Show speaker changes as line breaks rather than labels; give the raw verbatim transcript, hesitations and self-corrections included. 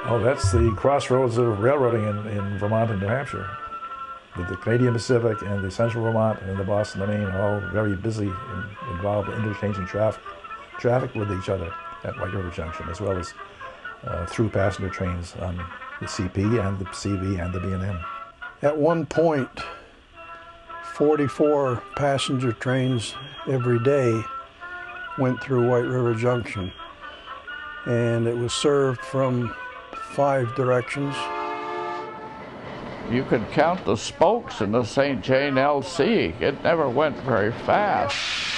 Oh, that's the crossroads of railroading in, in Vermont and New Hampshire. The, the Canadian Pacific and the Central Vermont and the Boston and Maine are all very busy and involved in interchanging traffic, traffic with each other at White River Junction, as well as uh, through passenger trains on the C P and the C V and the B and M.
At one point, forty-four passenger trains every day went through White River Junction, and it was served from five directions.
You could count the spokes in the Saint Jane L C. It never went very fast.